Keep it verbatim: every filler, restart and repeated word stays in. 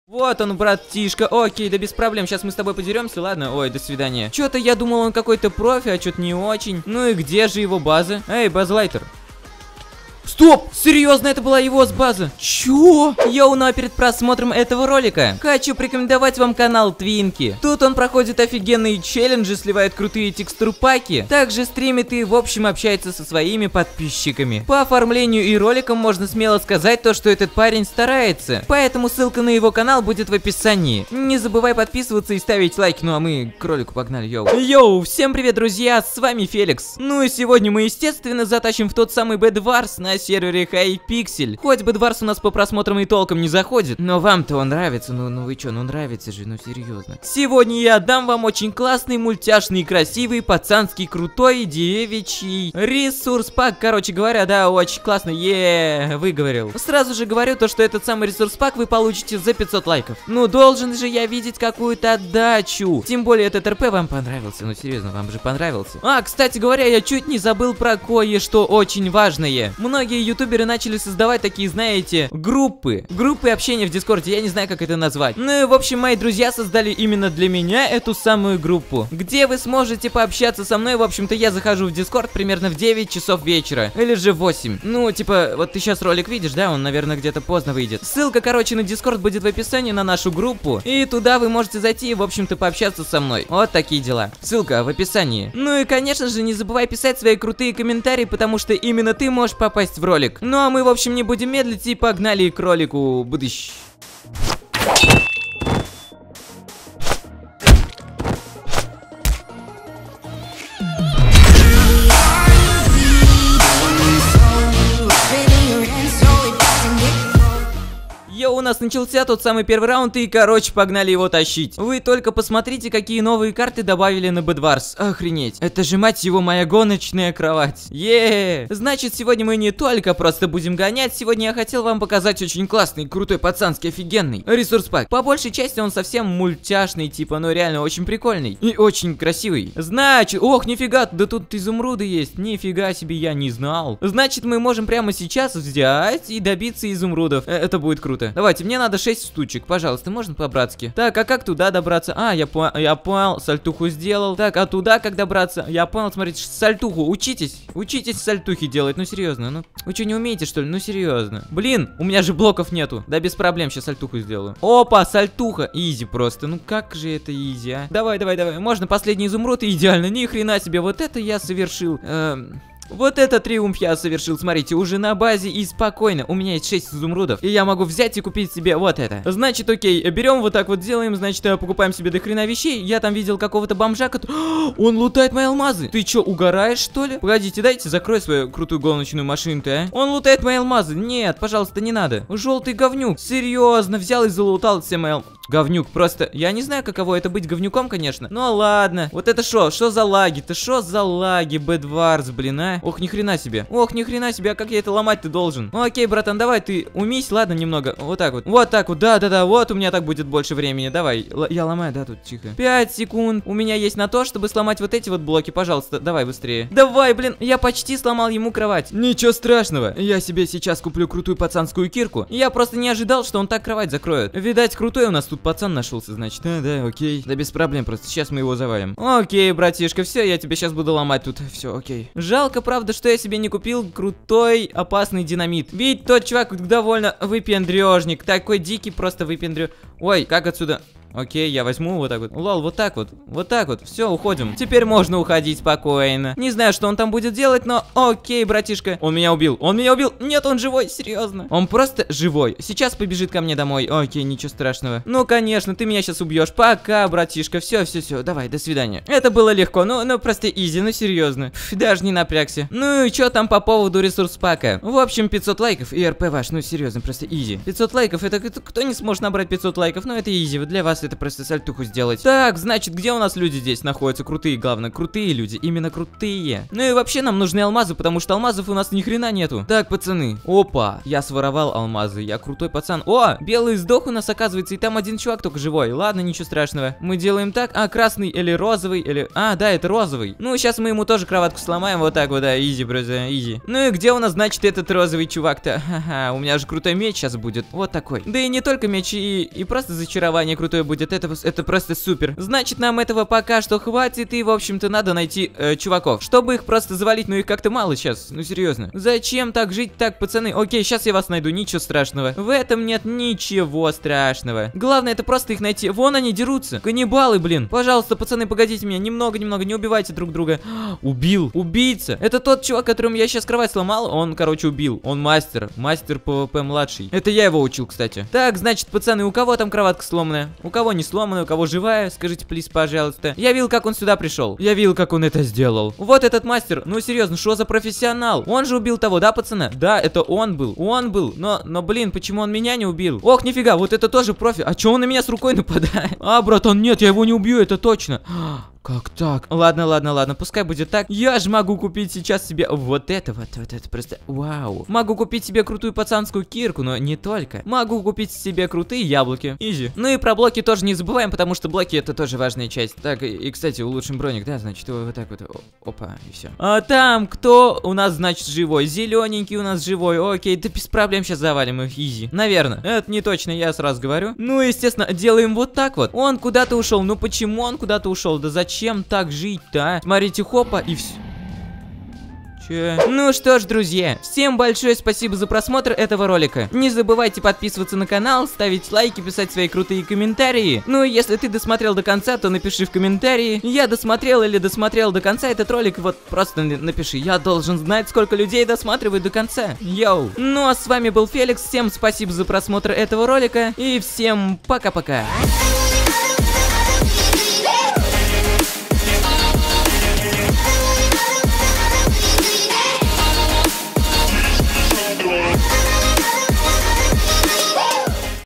Вот он, братишка. Окей, да без проблем. Сейчас мы с тобой подеремся, ладно? Ой, до свидания. Чё-то я думал, он какой-то профи, а что-то не очень. Ну и где же его база? Эй, Базлайтер. Стоп! Серьезно, это была его с базы? Чё? Йоу, ну а перед просмотром этого ролика хочу порекомендовать вам канал Твинки. Тут он проходит офигенные челленджи, сливает крутые текстурпаки, также стримит и в общем общается со своими подписчиками. По оформлению и роликам можно смело сказать то, что этот парень старается, поэтому ссылка на его канал будет в описании. Не забывай подписываться и ставить лайки, ну а мы к ролику погнали, йоу. Йоу, всем привет, друзья, с вами Феликс. Ну и сегодня мы, естественно, затащим в тот самый Bedwars на сервере Hypixel. Хоть Bedwars у нас по просмотрам и толком не заходит, но вам-то он нравится, ну, ну вы чё, ну нравится же, ну серьезно. Сегодня я отдам вам очень классный, мультяшный, красивый, пацанский, крутой, девичий ресурс пак. Короче говоря, да, очень классно, е выговорил. Сразу же говорю то, что этот самый ресурс пак вы получите за пятьсот лайков. Ну должен же я видеть какую-то отдачу. Тем более этот РП вам понравился, ну серьезно, вам же понравился. А, кстати говоря, я чуть не забыл про кое-что очень важное. Многие ютуберы начали создавать такие, знаете, группы. Группы общения в Дискорде, я не знаю, как это назвать. Ну и, в общем, мои друзья создали именно для меня эту самую группу, где вы сможете пообщаться со мной. В общем-то, я захожу в Дискорд примерно в девять часов вечера. Или же в восемь. Ну, типа, вот ты сейчас ролик видишь, да? Он, наверное, где-то поздно выйдет. Ссылка, короче, на Дискорд будет в описании на нашу группу. И туда вы можете зайти и, в общем-то, пообщаться со мной. Вот такие дела. Ссылка в описании. Ну и, конечно же, не забывай писать свои крутые комментарии, потому что именно ты можешь попасть в ролик. Ну а мы, в общем, не будем медлить и погнали к ролику. Будущ. Йоу, у нас начался тот самый первый раунд, и, короче, погнали его тащить. Вы только посмотрите, какие новые карты добавили на Bedwars. Охренеть. Это же, мать его, моя гоночная кровать. Еее. Значит, сегодня мы не только просто будем гонять. Сегодня я хотел вам показать очень классный, крутой, пацанский, офигенный ресурс пак. По большей части он совсем мультяшный, типа, но реально очень прикольный. И очень красивый. Значит, ох, нифига, да тут изумруды есть. Нифига себе, я не знал. Значит, мы можем прямо сейчас взять и добиться изумрудов. Это будет круто. Давайте, мне надо шесть штучек, пожалуйста, можно по-братски? Так, а как туда добраться? А, я, по я понял, сальтуху сделал. Так, а туда как добраться? Я понял, смотрите, сальтуху, учитесь. Учитесь сальтухи делать, ну серьезно, ну. Вы что, не умеете, что ли? Ну серьезно. Блин, у меня же блоков нету. Да без проблем, сейчас сальтуху сделаю. Опа, сальтуха, изи просто. Ну как же это изи, а? Давай, давай, давай, можно последний изумруд, и идеально. Ни хрена себе, вот это я совершил. Эм... Вот это триумф я совершил, смотрите, уже на базе и спокойно. У меня есть шесть изумрудов, и я могу взять и купить себе вот это. Значит, окей, берем вот так вот делаем, значит, покупаем себе до хрена вещей. Я там видел какого-то бомжа, который... Он лутает мои алмазы. Ты чё, угораешь, что ли? Погодите, дайте закрой свою крутую гоночную машину-то, а? Он лутает мои алмазы. Нет, пожалуйста, не надо. Желтый говнюк. Серьезно, взял и залутал все мои алмазы. Говнюк, просто, я не знаю, каково это быть говнюком, конечно. Ну ладно, вот это шо, что за лаги-то, что за лаги, Bedwars, блин, а? Ох, ни хрена себе, ох, ни хрена себе, а как я это ломать-то должен? Ну окей, братан, давай ты умись, ладно, немного, вот так вот, вот так вот, да-да-да, вот у меня так будет больше времени, давай, Л я ломаю, да, тут, тихо. пять секунд у меня есть на то, чтобы сломать вот эти вот блоки, пожалуйста, давай быстрее. Давай, блин, я почти сломал ему кровать. Ничего страшного, я себе сейчас куплю крутую пацанскую кирку. Я просто не ожидал, что он так кровать закроет. Видать, крутой у нас тут пацан нашелся, значит. Да, да, окей. Да без проблем, просто сейчас мы его завалим. Окей, братишка, все, я тебя сейчас буду ломать тут. Все, окей. Жалко, правда, что я себе не купил крутой, опасный динамит. Ведь тот чувак довольно выпендрежник. Такой дикий просто выпендрежник. Ой, как отсюда? Окей, я возьму вот так вот. Лол, вот так вот. Вот так вот. Все, уходим. Теперь можно уходить спокойно. Не знаю, что он там будет делать, но окей, братишка. Он меня убил. Он меня убил. Нет, он живой, серьезно. Он просто живой. Сейчас побежит ко мне домой. Окей, ничего страшного. Ну, конечно, ты меня сейчас убьешь. Пока, братишка. Все, все, все. Давай, до свидания. Это было легко. Ну, ну просто изи, ну серьезно. Фу, даже не напрягся. Ну и что там по поводу ресурс пака? В общем, пятьсот лайков и РП ваш. Ну, серьезно, просто изи. пятьсот лайков, это кто не сможет набрать пятьсот лайков? Ну, это изи. Для вас раз это просто сальтуху сделать. Так, значит, где у нас люди здесь находятся? Крутые, главное, крутые люди, именно крутые. Ну и вообще нам нужны алмазы, потому что алмазов у нас ни хрена нету. Так, пацаны, опа, я своровал алмазы, я крутой пацан. О, белый сдох у нас, оказывается, и там один чувак только живой. Ладно, ничего страшного. Мы делаем так, а, красный или розовый, или... А, да, это розовый. Ну, сейчас мы ему тоже кроватку сломаем, вот так вот, да, изи, просто, изи. Ну и где у нас, значит, этот розовый чувак-то? Ха-ха, у меня же крутой меч сейчас будет, вот такой. Да и не только меч, и, и просто зачарование крутое будет, это, это просто супер. Значит, нам этого пока что хватит, и, в общем-то, надо найти э, чуваков, чтобы их просто завалить, ну их как-то мало сейчас, ну серьезно. Зачем так жить? Так, пацаны, окей, сейчас я вас найду, ничего страшного. В этом нет ничего страшного. Главное, это просто их найти. Вон они дерутся, каннибалы, блин. Пожалуйста, пацаны, погодите меня, немного-немного, не убивайте друг друга. Убил, убийца. Это тот чувак, которому я сейчас кровать сломал, он, короче, убил. Он мастер, мастер ПВП младший. Это я его учил, кстати. Так, значит, пацаны, у кого там кроватка сломанная? У кого не сломанная, у кого живая? Скажите, плиз, пожалуйста. Я видел, как он сюда пришел. Я видел, как он это сделал. Вот этот мастер, ну серьезно, что за профессионал? Он же убил того, да, пацаны? Да, это он был, он был. Но, но, блин, почему он меня не убил? Ох, нифига, вот это тоже профи. А че он на меня с рукой нападает? А, братан, нет, я его не убью, это точно. Как так? Ладно, ладно, ладно, пускай будет так. Я же могу купить сейчас себе вот это вот, вот это просто, вау. Могу купить себе крутую пацанскую кирку, но не только. Могу купить себе крутые яблоки. Изи. Ну и про блоки тоже не забываем, потому что блоки это тоже важная часть. Так, и, и кстати, улучшим броник, да, значит, вот так вот. Опа, и все. А там кто у нас, значит, живой? Зелененький у нас живой. Окей, да без проблем сейчас завалим их, изи. Наверное. Это не точно, я сразу говорю. Ну, естественно, делаем вот так вот. Он куда-то ушел. Ну почему он куда-то ушел? Да зачем? Зачем так жить-то, а? Смотрите, хопа, и все. Че? Ну что ж, друзья, всем большое спасибо за просмотр этого ролика. Не забывайте подписываться на канал, ставить лайки, писать свои крутые комментарии. Ну и если ты досмотрел до конца, то напиши в комментарии: я досмотрел или досмотрел до конца этот ролик. Вот просто напиши, я должен знать, сколько людей досматривают до конца. Йоу. Ну а с вами был Феликс, всем спасибо за просмотр этого ролика и всем пока-пока.